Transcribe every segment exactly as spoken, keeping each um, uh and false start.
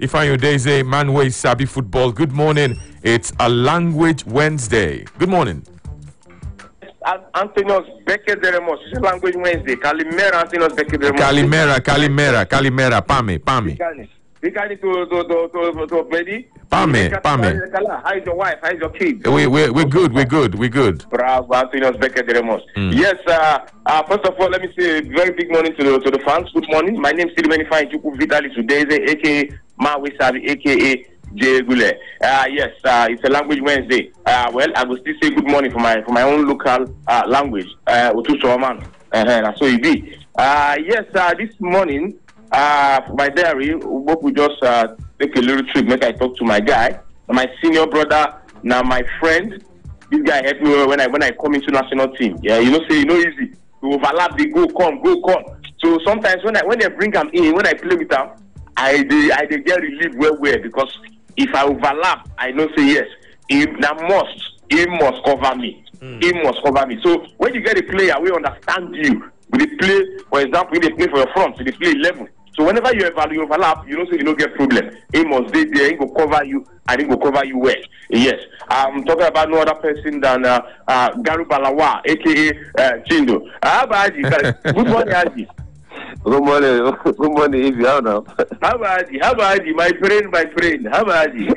Ifeanyi Udeze, man wey sabi football. Good morning. It's a language Wednesday. Good morning. Antonios Bekederemos, language Wednesday. Kalimera, Antonios Bekederemos. Kalimera, Kalimera, Kalimera, Pame, Pame. Bikani to to to to to Betty. Pame, Pame. How is your wife? How is your kid? We we we're good. We're good. We're good. Bravo, Antonios Bekederemos. Mm. Yes. Uh, uh, first of all, let me say a very big morning to the to the fans. Good morning. My name is Ifeanyi Vitalis Udeze, aka Mawe Sabi, aka J Gule. Uh, yes, uh, it's a language Wednesday. Uh, well, I will still say good morning for my for my own local uh, language. Uh, Otusoman. Uh, so it be. Uh, yes, uh, this morning. Uh, for my diary, we just uh, take a little trip, make I talk to my guy, my senior brother, now my friend. This guy helped me when I when I come into national team. Yeah, you know, say you know easy to overlap, they go come, go come. So sometimes when I when they bring him in, when I play with them, I they I they get relief well well because if I overlap, I know say yes, he now must he must cover me, mm. he must cover me. So when you get a player, we understand you. We play, for example, when they play for your front, so they play eleven. So whenever you overlap, you know, so you don't get problem. He must stay there, he will cover you, and he will cover you well. Yes, I'm talking about no other person than uh, uh, Garu Balawa, aka uh, Chindo. How about you? Good morning, Aji. Good morning, good morning, if you are now. How about you? How about you? My friend, my friend. How about you?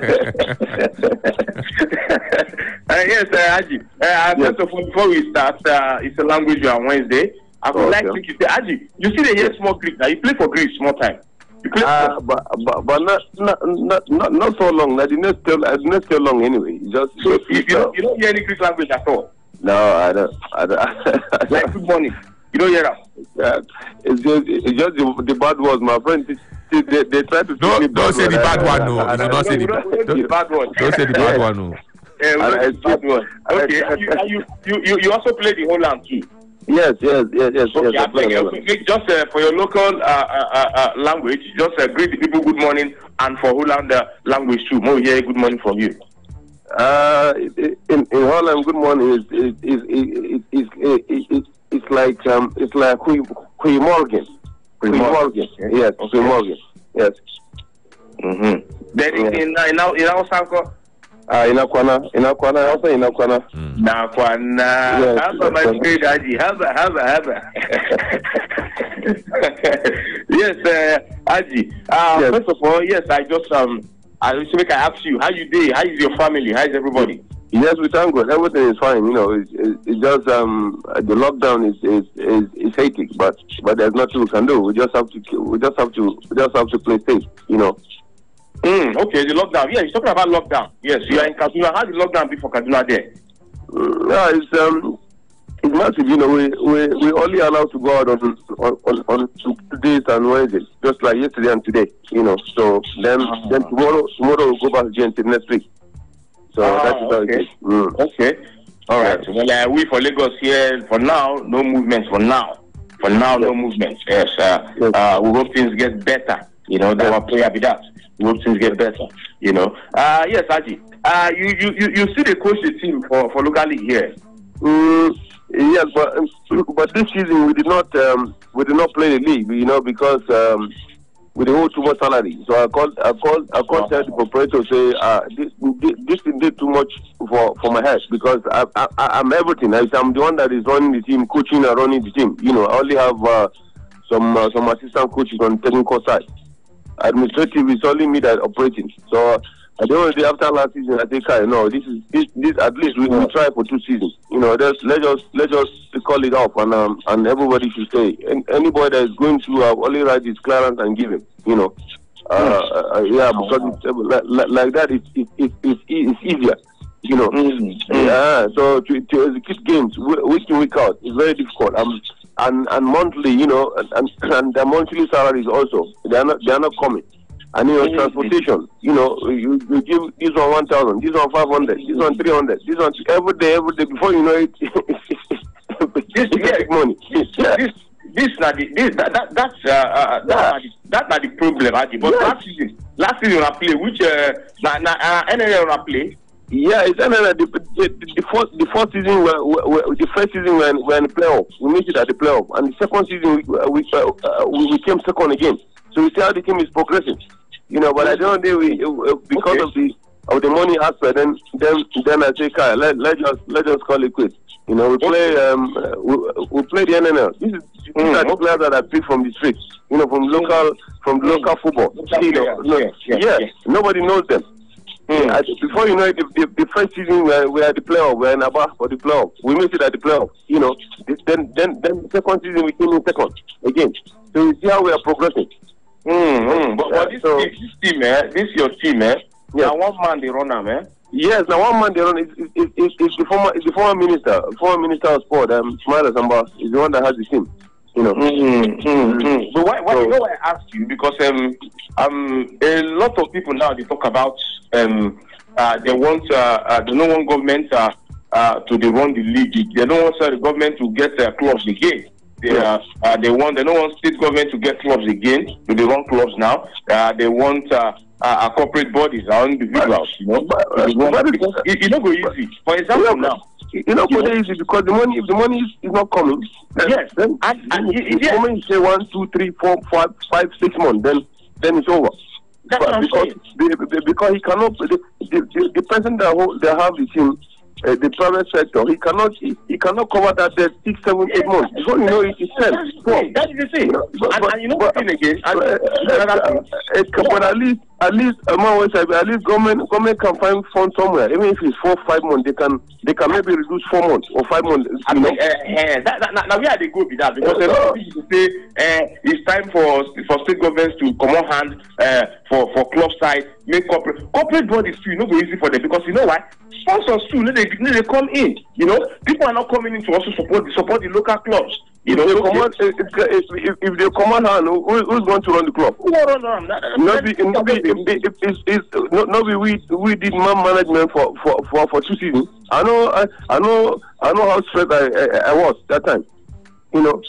uh, yes, uh, Aji. Uh, yes. First of all, before we start, uh, it's a language on Wednesday. I would okay. like to say, Aji, you see the here small Greek now. You play for Greece small time. You play uh, but, but but not not not not, not so long. Not the next tell uh, next tell long anyway. Just so you, you don't you don't hear any Greek language at all. No, I don't. I don't. Like good morning. You don't hear that. Yeah, it's just it's just the, the bad words, my friend. They, they, they try to don't, me don't say the bad one, no. I, I, I, don't say the bad one. Don't say the bad one, no. Yeah, bad one. Okay, you, you you you also play the whole land too. Yes, yes, yes, yes. Okay, yes, I think, uh, just uh, for your local uh, uh, uh, language, just uh, greet the people good morning, and for Holland uh, language too. More here, good morning from you. Uh, in in Holland, good morning is is is is is, is, is, is it's like um it's like Goeie Morgen. Goeie Morgen. Yes, Goeie Morgen. Yes. Mhm. Then in in in our in our Sanko. Ah, Inakwana, Inakwana, also Inakwana. Inakwana. Yes, Haba, my friend, Aji. Haba, haba, haba. Yes, uh, Aji. Uh, yes. First of all, yes, I just um, I just make I ask you, how you doing? How is your family? How is everybody? Yes, we thank God. Everything is fine. You know, it's, it's, it's just um, the lockdown is is is, is hectic, but but there's nothing we can do. We just have to we just have to we just have to play safe. You know. Mm, okay, the lockdown. Yeah, you're talking about lockdown. Yes, you are in Kaduna. How did lockdown be for Kaduna there? Mm, yeah, it's um, it's massive. You know, we we we only allowed to go out on on on, on Tuesdays and Wednesdays, just like yesterday and today. You know, so then uh-huh. then tomorrow tomorrow we'll go back again to next week. So ah, that's how okay. it is. Mm. Okay, all right. Well, uh, we for Lagos here for now, no movement for now. For now, yes. no movement. Yes, uh, yes. Uh, we hope things get better. You know, that yes. our prayer be that. We hope things get better. You know. Uh yes, Aji. Uh you you you, you see the coach the team for, for locally here. Mm, yes, but um, but this season we did not um, we did not play the league, you know, because um, we did hold too much salary. So I called I called I called oh. the proprietor say uh, this this thing did too much for, for my head because I, I I'm everything. I'm the one that is running the team, coaching and running the team. You know, I only have uh, some uh, some assistant coaches on the technical side. Administrative is only me that operating. So I don't know after last season I think I no this is this this at least we, we try for two seasons. You know, just let us let us call it off and um, and everybody should stay. And anybody that is going to uh, only write his clearance and give him. You know, uh, uh, yeah, because it's, uh, like, like that it's it, it, it, it's easier. You know, mm-hmm. yeah. So to, to execute games week in week out is very difficult. Um, and and monthly, you know, and and the monthly salaries also they are not they are not coming. And you know, mm-hmm. transportation, you know, you, you give this one one thousand, this one five hundred, this one three hundred, this one every day, every day. Before you know it, this yeah, money. This yeah. this this not the this that, that that's uh, uh that yeah. that's not the problem, Adi. But yes. last season, last season I play which uh na na uh, N L L I play. Yeah, it's another the the, the first the first season when, when the first season when when playoff we made it at the playoff, and the second season we we, uh, we we came second again. So we see how the team is progressing. You know, but I don't know we because okay. of the of the money aspect. Then then then I say, Kai, let let us let us call it quits. You know, we play um we, we play the N N L. This is these mm, are the players that are picked from the streets. You know, from local from mm. local football. Local you know, no, yes, yes, yes, yes. Nobody knows them. Mm. I, before you know it, the, the, the first season we are, we are at the playoff, we are in Aba for the playoff. We missed it at the playoff. You know, then then then the second season we came in second again. So you see how we are progressing. Mm, mm. But, but this, so, this team, eh? This your team, eh? Yes. Now one man they run am, eh? Yes, now one man they run is is, is, is, is the former is the former minister, former minister of sport, um, Smile Samba is the one that has the team. You know. Mm, mm, mm. But why? Why? So, you know why I ask you? Because um um a lot of people now they talk about um uh they want uh, uh they don't want government uh, uh to they run the league. They don't want uh, the government to get uh, clubs again. They uh, uh they want they don't want state government to get clubs again. So they run clubs now. Uh, they want uh, uh corporate bodies or individuals. You know, but, uh, but because it, it not go easy. For example, now. You know, for easy because the money, if the money is, is not coming, then, yes, then and, and if, it, the yes. moment you say one, two, three, four, five, five, six months, then then it's over. That's but, what I'm because saying. The, because he cannot, the the, the, the person that hold, they have the team, uh, the private sector, he cannot he, he cannot cover that debt six, seven, eight months. Before you know it, it's ten. That is the thing. You know, but, and, but, and you know but, what again? And, uh, uh, uh, uh, but at least at least among uh, at least government government can find funds somewhere. Even if it's four, five months, they can they can maybe reduce four months or five months. I mean, uh, uh, that, that, now where they go with that? Because a lot of people say uh, it's time for for state governments to come on hand uh, for for club side, make corporate corporate bodies too. You know, go easy for them because you know why? Sponsors too, they they come in. You know, people are not coming in to also support support the local clubs. You know, if they, command, if, if, if, if they command hand, who, who's going to run the club? Who will run them? Not be, not be, if, if, if, not, not be we we did man management for, for, for, for two seasons. I know I, I know I know how stressed I, I, I was that time. You know,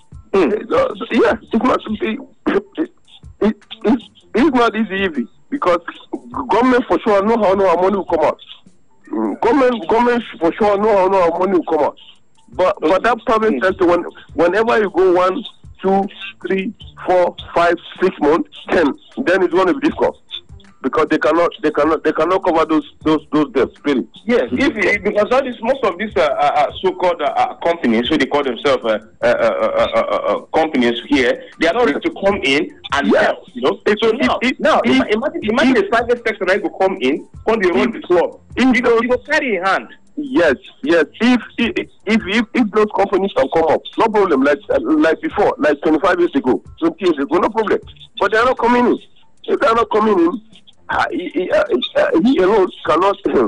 mm. uh, yeah, it's not it, it, it, it's, it's not easy, easy because government for sure know how know how money will come out. Government government for sure know how know how money will come out. But but that private sector, when, whenever you go one, two, three, four, five, six months, ten, then it's going to be difficult because they cannot they cannot they cannot cover those those those debts. Really. Yes, if, if, because all this most of these uh, uh, so-called uh, companies, who they call themselves uh, uh, uh, uh, uh, companies here, they are not ready to come in and yeah. help. You know, so if, now, if, now if, imagine imagine if, the private sector that will come in, come they run the club, it will carry in hand. Yes, yes. If if, if if if those companies can come up, no problem. Like like before, like twenty-five years ago, twenty years ago, no problem. But they are not coming in. If they are not coming in, uh, he, uh, he alone cannot. Uh,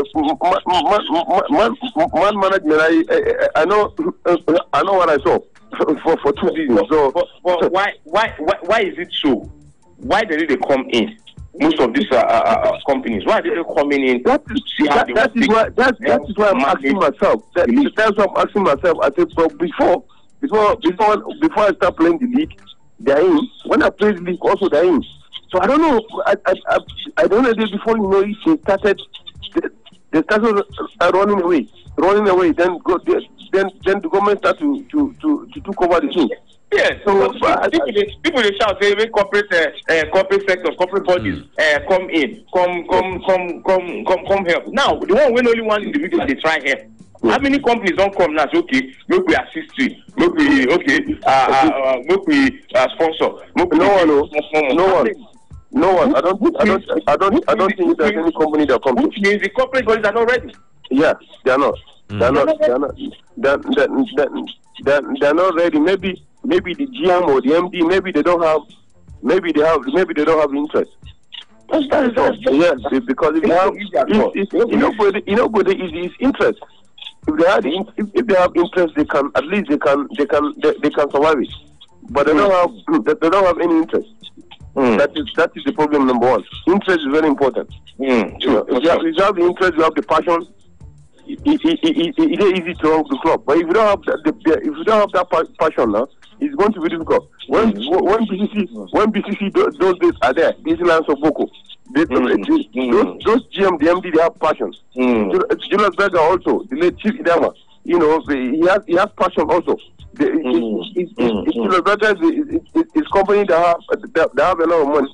man, man, man, man management. I, I I know I know what I saw for for two seasons. So, but, but why why why why is it so? Why did they come in? Most of these uh, uh, companies, why are they coming in? That is, see how that, that is why that, that is why I'm asking myself. That, that's why I'm asking myself. I said, so before, before, before, before I start playing the league, they're in. When I play the league, also they're in. So I don't know. I I I, I don't know. Before you know it, they started. They, they started running away, running away. Then go. Then then the government start to to to to took over the thing. Yes, so uh, people, they, people they shout, say, make corporate, uh, uh, corporate sectors, corporate bodies mm. uh, come in, come, come, come, come, come, come help. Now, the one when only one individual they try help. Mm. How many companies don't come now? Say, okay, make we assist you, make we, okay, uh, uh, uh, make we uh, sponsor. Make no one, no, no one. No one. I don't think. I don't. I don't. I don't think there's any company that comes. Which means the corporate bodies are not ready. Yeah, they are not. Mm. They are not. They are not. They're, they're, they're, they're not ready. Maybe. Maybe the G M or the M D, maybe they don't have, maybe they have, maybe they don't have interest. That's, that's, that's, yes, because if they have, if, if, you know, for the, you know, for the is interest. If they have, if, if they have interest, they can at least they can, they can, they, they can survive it. But they don't have, they don't have any interest. Mm. That is that is the problem number one. Interest is very important. Mm. You know, if, you have, if you have the interest, you have the passion. It, it, it, it, it is easy to run the club. But if you don't have that, the, if you don't have that passion now, it's going to be difficult. When mm. when B C C when B C C those days are there, these lands of Boko, they, mm. they, those those G M, the M D, they have passion. Mm. Julius Berger also, the late Chief Idama, you know, he has he has passion also. The, mm. it, it, it, mm. Julius Berger is his company that have that, that have a lot of money.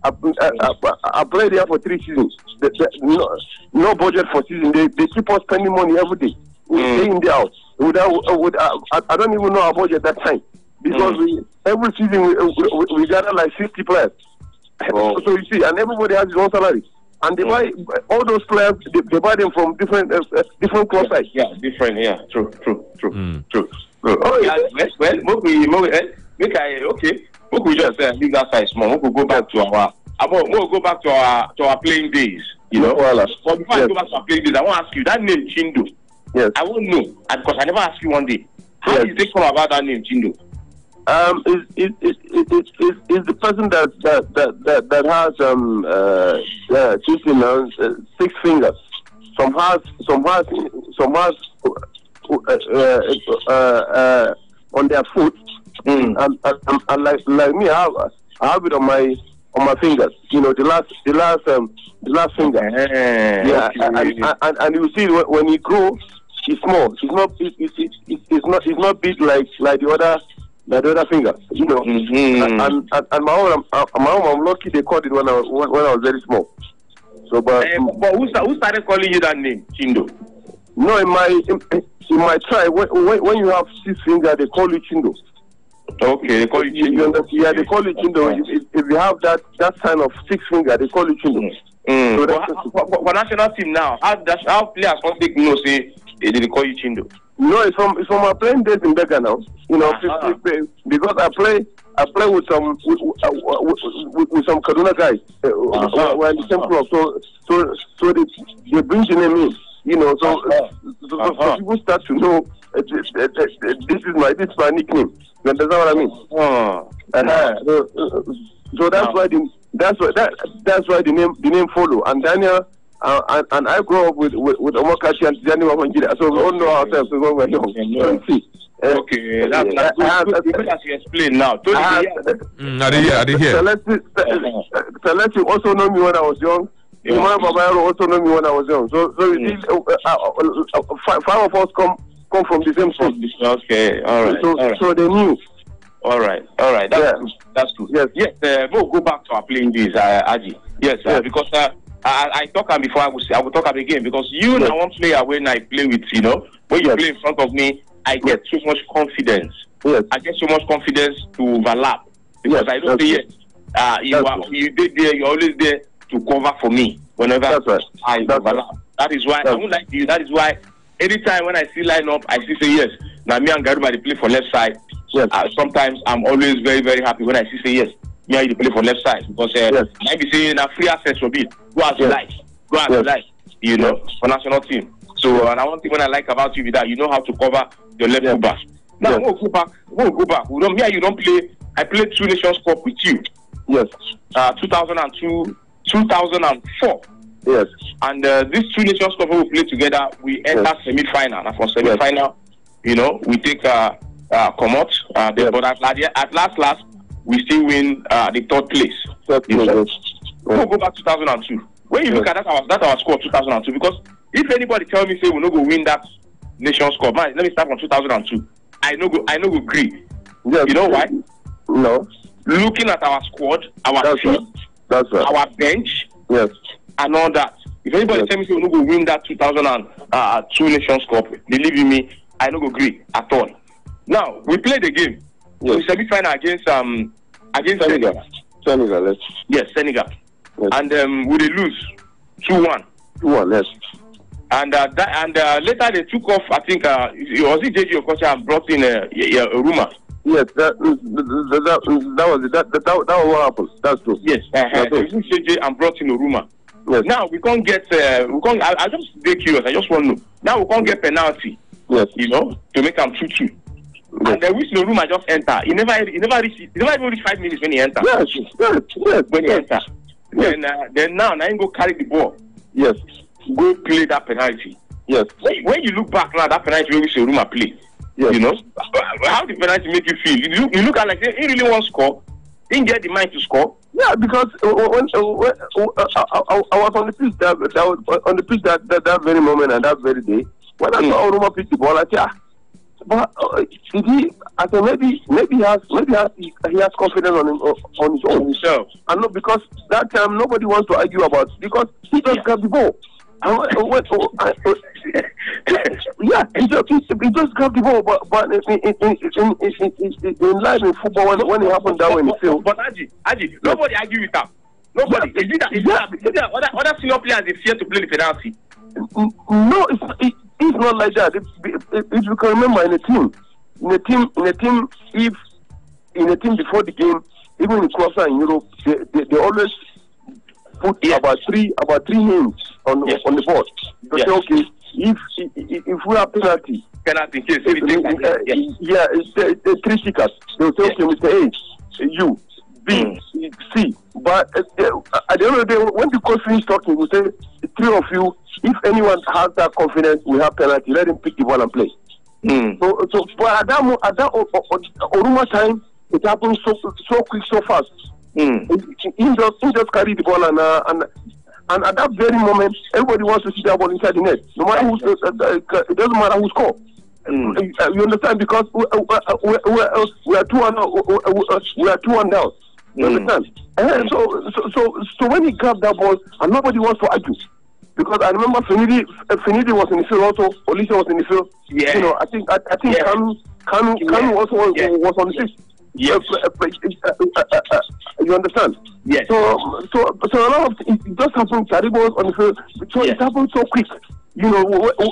I, I, I, I played there for three seasons. The, the, no, no budget for season. They, they keep us spending money every day. We mm. stay in the house. Without, without, I, I don't even know our budget that time because mm. we, every season we, we, we gather like fifty players. Oh. So you see, and everybody has his own salary. And they buy all those players. They, they buy them from different uh, different club sides. Yeah, different. Yeah, true, true, true, mm. true. true. Oh yeah. Well, well, we, make I okay. We could just uh, leave that side small. We could go back to our. We'll go back to our to our playing days. You know. Well, but before yes. I go back to our playing days, I want to ask you that name Chindo. Yes. I won't know because I never asked you one day. How yes. did they come about that name Chindo? Um, is is is is is the person that that that that, that has um uh, uh you know, uh six fingers. Some has some has some has uh, uh, uh, uh, on their foot, mm. and, and, and like like me, I have I have it on my on my fingers. You know, the last the last um the last finger. Hey, yeah, okay. and, and, and and you see when, when he grows, he's small. He's not it's, it's, it's, it's not it's not big like like the other. Like the other finger, you know, mm-hmm. and, and and and my own, uh, my own, I'm lucky they called it when I was when I was very small. So, but uh, but who, who started calling you that name, Chindo? No, in my in, in my tribe, when, when when you have six fingers, they call you Chindo. Okay, they call you Chindo. You understand? Yeah, they call you Chindo. Okay. If, if you have that that sign of six finger, they call you Chindo. Mm. So for, for, for national team now, how does how players don't take no say they, they call you Chindo? No, it's from it's from my playing days in Becca now. You know, uh-huh. because I play I play with some with, uh, with, with, with some Kaduna guys. Uh, uh-huh. We're in the same club, so so so they they bring the name in. You know, so uh-huh. so, uh-huh. so people start to know uh, this, uh, this is my this is my nickname. You understand what I mean? Uh-huh. Uh-huh. So, uh, so that's uh-huh. why the that's why that that's why the name the name follow. And Daniel. Uh, and, and I grew up with with, with Omokachi and Tijani Wangida, so we all know ourselves when we're young. So, see, uh, okay, that's, that's uh, good, good, good as you explain now. Uh, uh, mm, I didn't hear, I didn't hear. Celeste also know me when I was young. Yeah. Imam Babayaro also know me when I was young. So, so mm. it, uh, uh, uh, five, five of us come come from the same school. Okay, all right. So, all right. so they knew. All right, all right. That's yeah. good. That's good. Yes, yes. Uh, we'll go back to our playing days, uh, Aji. Yes, uh, yes. because. Uh, I, I talk and before I will say, I will talk again because you yes. now one player when I play with, you know, when you yes. play in front of me, I get so much confidence. Yes. I get so much confidence to overlap because yes. I don't say yes. Uh, you are you did there, you're always there to cover for me whenever That's right. I That's overlap. Right. That is why That's I won't like you. That is why anytime when I see line up, I see say yes. Now me and Garba they play for left side. Yes. Uh, sometimes I'm always very very happy when I see say yes. Me and you play for left side because uh, yes. I be saying a free access for me. Go as you yes. like. Go as yes. you like, you know, yes. for national team. So, yes. and I one thing when I like about you is that you know how to cover your left yes. full back. Now, yes. we'll go back. We'll go back. We don't, me and you don't play. I played two Nations Cup with you. Yes. Uh, two thousand two, two thousand four. Yes. And uh, these two Nations Cup we play together, we enter yes. semi-final. And from semi-final, yes. you know, we take uh, uh, come out. Uh, yes. But at, at last, last, we still win uh, the third place. Third place. Yes. We'll go back to two thousand two. When you yes. look at that, our, that our score two thousand two, because if anybody tell me say we're not going to win that Nations Cup, man, let me start from two thousand two. I know go, I know go agree. Yes. You know why? No. Looking at our squad, our That's team, right. That's right. our bench, yes, and all that. If anybody yes. tell me say we're not going to win that two thousand two Nations Cup, believe in me, I don't agree at all. Now we play the game. Yes. We semi-final against um against Senegal. Senegal. Senegal yes. Yes, Senegal. Yes. And um, we they lose two one. two one, yes. And uh, that, and uh, later they took off. I think uh, it was it J J Okocha and brought in a, a, a rumor. Yes, that that, that, that was it. That, that, that, that was what happened. That's true. Yes, uh-huh. They took J J and brought in a rumor. Yes. Now we can't get. Uh, we can't. I, I just very curious. I just want to know. Now we can't get penalty. Yes. You know, to make them two two. Yes. And then which the rumor just enter. He never. He never reached. He never even reached five minutes when he entered. Yes. Yes. Yes. When he yes. entered. Yes. Then, uh, then now, now you go carry the ball. Yes. Go play that penalty. Yes. When, when you look back now, that penalty we should room play. Yes. You know, how did penalty make you feel? You look, you look at like he really want to score. He didn't get the mind to score. Yeah, because uh, when, uh, when, uh, I, I, I was on the pitch that, that was on the pitch that, that that very moment and that very day. When I saw mm. Oruma pitch the ball, I said, ah, but uh, did he? I think maybe maybe he has maybe he has, he, he has confidence on him, on his own himself. And no, because that time nobody wants to argue about because he just yeah. got the ball. And when, oh, I, oh, yeah, he just he, he just grabbed the ball, but but in in in in, in, in, in life in football when when it happened that way in the field. But Aji, Aji, nobody argue with that. Nobody. Yeah. Is it that? Is yeah. it that? Other other senior players they fear to play the penalty. No, it's it, it's not like that. If, if, if you can remember in a team, in a team, in a team, if in a team before the game, even in Croatia in Europe, they, they, they always put yeah. about three about three names on yes. on the board. They yes. say, okay, if, if if we have penalty, penalty case, uh, uh, yes. yeah, it's uh, uh, three stickers. They will say, yes. okay, Mister A, you, B, mm. C. But uh, uh, at the end of the day, when the coach finishes talking, we say, the three of you, if anyone has that confidence, we have penalty. Let him pick the ball and play. Mm. So, so, but at that at that Oruma time, it happened so so quick, so fast. Mm. He, he just he just carried the ball and uh, and and at that very moment, everybody wants to see that ball inside the net. No matter who, uh, uh, it doesn't matter who score. Mm. Uh, you understand? Because we, uh, we, we, uh, we are two and uh, we are two and down. You mm. understand? And so, so so so when he grabbed that ball, and nobody wants to argue. Because I remember Finidi, uh, Finidi was in the field also, Olise was in the field. Yeah. You know, I think I, I think yeah. Kanu Kanu yeah. Kanu also was, yeah. was on the field. Yes. Uh, uh, uh, uh, uh, you understand? Yes. So, so, so a lot of it just happened. Taribo on the field. So yes. it happened so quick. You know,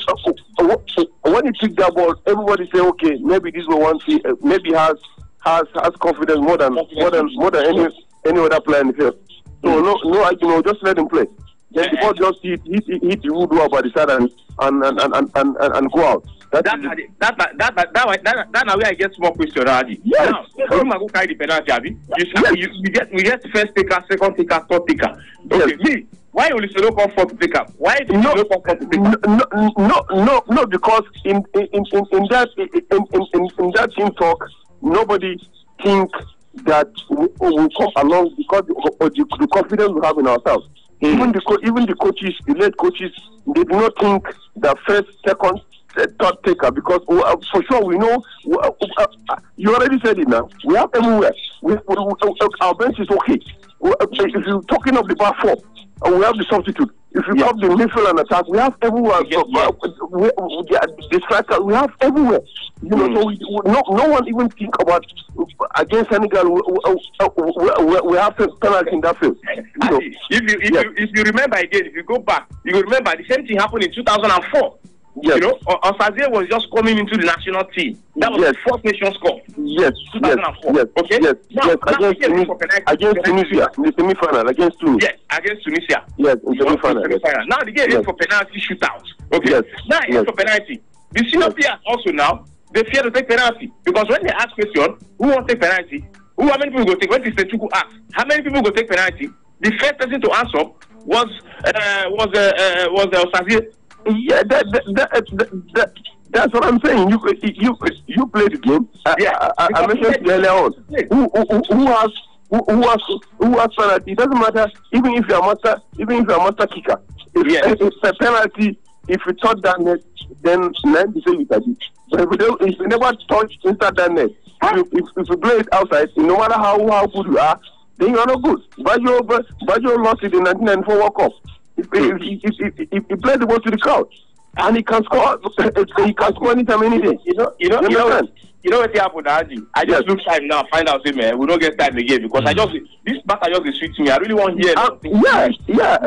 when he took that ball, everybody say, okay, maybe this one, maybe has has has confidence more than more than more than any any other player in the field. So mm. no, no, you know, just let him play. Then the ball just hit hit hit the wood by the side and and and and and, and, and go out. That that that that that that that that that now where I get small question, Adi. Yes. Now, when I go carry the penalty, Abi, you, yes. you you get we get first taker, second taker, third taker. Okay, yes. me. Why only so come for to take up? Why do you no, come for to take up? No, no, no, no, because in in in, in that in, in, in, in that team talk, nobody think that we will come along because of the, the confidence we have in ourselves. Mm. Even the co- even the coaches, the late coaches, they do not think that first, second, third taker because uh, for sure we know. Uh, uh, you already said it now. We have everywhere. We, we, uh, our bench is okay. Uh, if you're talking of the back four, uh, we have the substitute. If you yeah. have the midfield and attack, we have everywhere. Yes, so, uh, yes. we, we, the striker, we have everywhere. You know, mm. so we, we, no, no one even think about uh, against Senegal. We, uh, we, we, we have penalty in that field. You know, if you if, yes. you if you remember again, if you go back, you will remember the same thing happened in two thousand four. Yes. You know, Osaze was just coming into the national team. That was yes. the fourth nation score. Yes. two thousand four. Yes. Okay. Yes. Now, yes. Now, against Tunisia. Against Tunisia in the semi-final. Against Tunisia. Yes. Against Tunisia. Yes. In the semi-final. Yes. Now the game yes. is for penalty shootouts. Okay. Yes. Now it's yes. for penalty. The senior yes. players also now they fear to take penalty because when they ask question, who wants to take penalty? Who how many people go take? When Mister Chuku asked, how many people go take penalty? The first person to answer was uh, was uh, uh, was uh, Osaze. Yeah, that, that, that, that, that's what I'm saying. You you you play the game. Yeah, I, I, I mentioned earlier on. Who, who, who has who, who has who has penalty? It doesn't matter. Even if you're a master, even if you're a master kicker, if yeah. it's a penalty, if you touch that net, then nine percent you touch it. But if you don't, if you never touch inside that net, huh? if, you, if, if you play it outside, no matter how how good you are, then you are not good. Baggio Baggio lost it in nineteen ninety-four World Cup. If he, he, he, he, he played the ball to the crowd, and he can score. He can score anytime, any day. You know, you know, you, you know, you know what happened, Aji? I just yes. look time now, find out, say, man, we don't get time again because mm. I just this matter just is sweet to me. I really want to hear. Uh, yeah, yeah.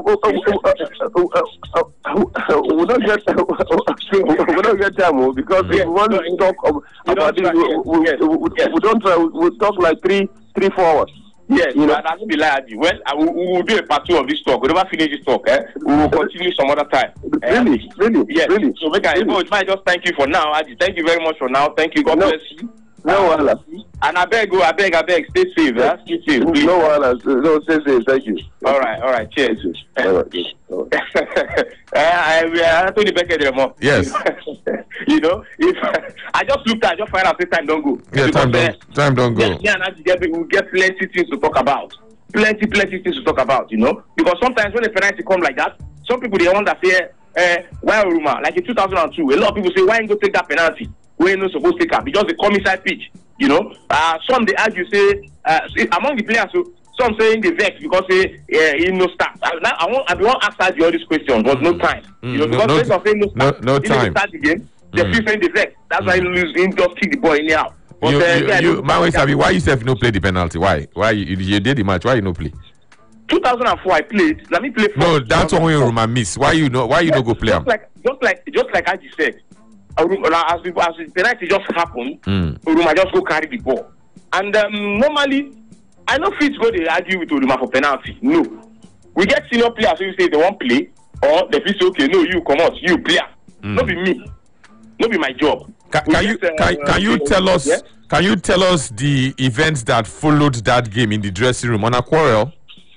We don't get we don't get time because yes. if we want to talk about this, we, we, yes. we, we, yes. we don't try. We talk like three, three, four hours. Yes, you know, I won't be lying. Well, I will, we will do a part two of this talk. We never finish this talk. Eh? We will continue some other time. Really, uh, really, yes. really. So, make really. I, I just thank you for now, Adi. Thank you very much for now. Thank you. God no. bless you. No um, wahala. And I beg, go, I beg, I beg, stay safe. Yes. Eh? Stay safe. Please. No wahala. No, stay safe. Thank you. All right, all right. Cheers. All right. All right. I, I, I told you back anymore. Yes. You know, if I just looked at, I just find out, say time don't go. Yeah, because, time don't, uh, time don't go. Yeah, yeah, and I get, we'll get plenty things to talk about. Plenty, plenty things to talk about, you know. Because sometimes when a penalty come like that, some people they wonder say, uh, why Oruma? Like in two thousand two, a lot of people say, why you go take that penalty? we're not supposed to take up. It's just a come inside pitch. You know, uh, some they argue say uh, among the players, so some saying they vex because they uh, he no start. I, now, I want I want to ask you all these questions, but mm. no time. Mm. You know, because no, no, no, saying no, start, no, no time. Start the game, they mm. feel saying they vex. That's mm. why he lose. He just kick the ball in the out. But, you, uh, you, yeah, you, man, Sabi, why you self no play the penalty? Why? Why you, you did the match? Why you no play? two thousand four, I played. Let me play. For no, that's one way Roma miss. Why you no? Why you no go play? Just like, just like, just like Aji said, as the as the penalty just happened, mm. Roma just go carry the ball. And um, normally, I know fit go they argue with Roma for penalty. No, we get senior players who say they won't play, or they feel say okay, no, you come out, you player. Mm. Not be me, not be my job. Can, can you uh, can, can you tell us? Yeah? Can you tell us the events that followed that game in the dressing room on a quarrel?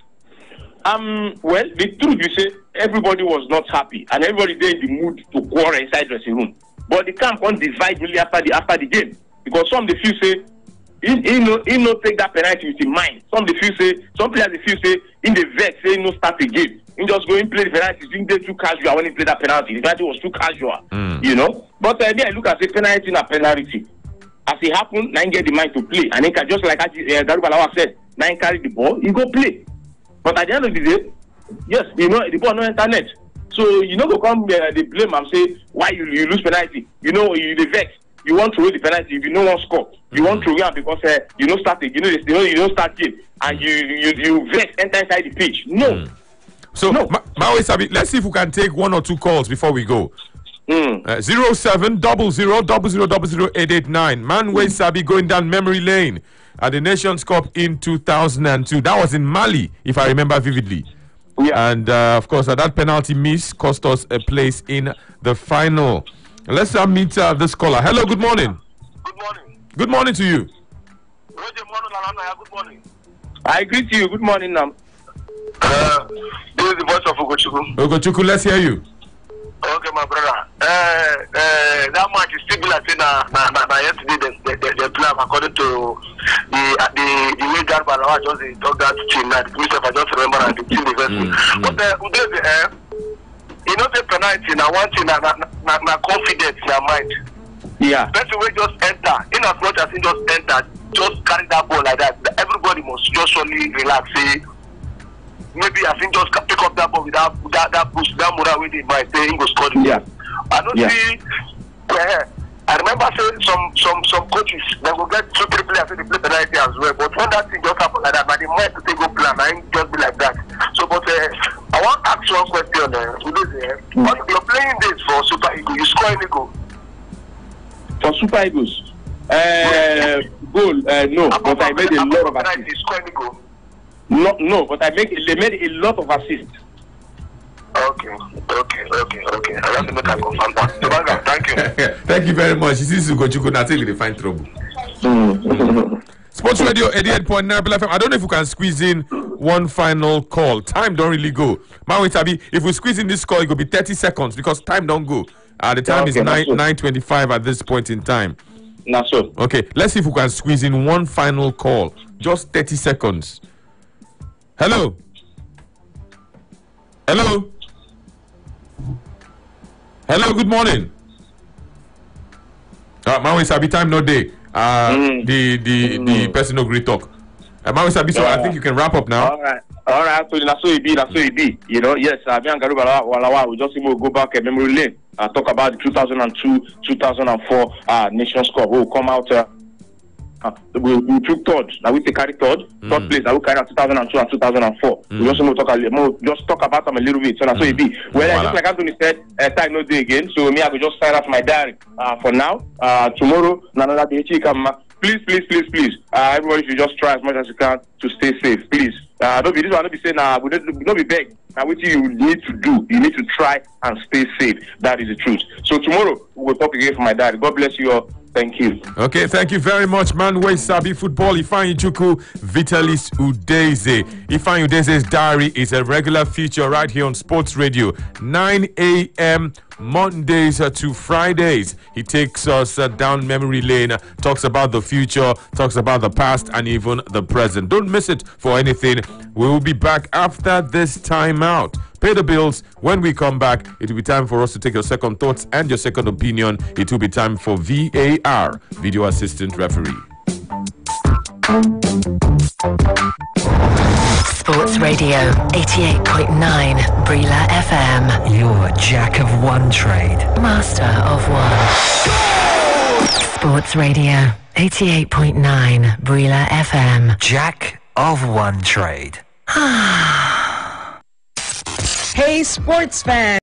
Um. Well, the truth is say everybody was not happy, and everybody there in the mood to quarrel inside dressing room. But the camp won't divide really after the after the game because some they feel say he he no he no take that penalty with his mind. Some they feel say some players they feel say in the vex say no start the game. He just go and play the penalty. He did too casual when he played that penalty. The penalty was too casual, mm. you know. But uh, then I look at the penalty in a penalty. As it happened, nine get the mind to play, and then just like uh, Garubalawa said, nine carry the ball, he go play. But at the end of the day, yes, you know the ball no internet. So you know go come uh, the blame and say why you, you lose penalty. You know you the vex. You want to throw the penalty if you no one score. You mm-hmm. want to win because uh, you know start you know you know you don't start game and you you you vex enter inside the pitch. No. Mm. So no. Ma- Maui Sabi, let's see if we can take one or two calls before we go. Mm. Uh, zero seven double zero double zero double zero eight eight nine. Manway Sabi going down memory lane at the Nations Cup in two thousand two. That was in Mali, if I remember vividly. Yeah. And uh, of course, uh, that penalty miss cost us a place in the final. Let's uh, meet uh, this caller. Hello, good morning. Good morning. Good morning to you. Good morning. I greet you. Good morning, Nam. Uh, this is the voice of Ugochukwu. Ugochukwu, let's hear you. Okay, my brother. Uh, uh, that match is still like na na na na yesterday the the, the, the plan according to the uh, the the way God Balawa just talk that team that myself I just remember and the team event. Mm, but uh, Udeze, uh, you know the penalty na one thing na na na, na confidence in your mind. Yeah. Person will just enter in as much as he just enter, just carry that ball like that. Everybody must just surely relax. Say, maybe I think just pick up that ball without that that boost, that moral with it by saying go score. Yeah. I don't yeah. see. Uh, I remember saying some some some coaches they will get two three players in the play penalty as well. But when that thing just happen like that, by the mind to take go plan, I ain't just be like that. So, but uh, I want to ask you one question. Uh, mm. What you're playing this for Super Eagles? You score any goal? For Super Eagles, uh, goal uh, no, Above but I made a lot of penalty, assists. score any goal? No, no, but I make they made a lot of assists. Okay, okay, okay, okay. I have to make a confirm that. Thank you. Thank you very much. This is Ugochukwu. Now take the find trouble. Sports Radio eighty-eight point nine F M. I don't know if we can squeeze in one final call. Time don't really go. Man, wait, Abi, if we squeeze in this call, it will be thirty seconds because time don't go. Uh, the time okay, is nine so. nine twenty-five at this point in time. Not so. Okay, let's see if we can squeeze in one final call. Just thirty seconds. Hello. Hello. Hello. Good morning. Uh, Maui Sabi, time no day. Uh, mm. The the mm. the person no great talk. Uh, Maui Sabi, so yeah. I think you can wrap up now. All right. All right, so that's so it be, that's so it be. You know, yes, uh, me and Garubalawa, we just go back at memory lane, uh, talk about the two thousand two, two thousand four uh, Nations Cup. We'll come out, uh, uh, we, we took third, now we take carry third, mm. third place, now we carry out two thousand two and two thousand four. Mm. We just more talk, a, more, just talk about them a little bit, so that's mm. so it be. Well, voilà. Just like Anthony said, uh, time no day again, so me, I will just sign up my diary uh, for now. Uh, tomorrow, another day, come. Please, please, please, please, uh, everybody should just try as much as you can to stay safe, please. Uh, don't be this one. Don't be saying, "Nah, we don't, don't be begged." Now, what you need to do, you need to try and stay safe. That is the truth. So tomorrow we will talk again for my dad. God bless you all. Thank you. Okay, thank you very much, man. Manway Sabi Football. Ifeanyi Chukwu, Vitalis Udeze. Ifeanyi Udeze's diary is a regular feature right here on Sports Radio, nine a m Mondays uh, to Fridays. He takes us uh, down memory lane, uh, talks about the future, talks about the past, and even the present. Don't miss it for anything. We will be back after this time out. pay the bills. When we come back, it will be time for us to take your second thoughts and your second opinion. It will be time for V A R, Video Assistant Referee. Sports Radio eighty-eight point nine Brila F M. Your jack of one trade, master of one. Sports Radio eighty-eight point nine Brila F M. Jack of one trade. Hey, sports fans.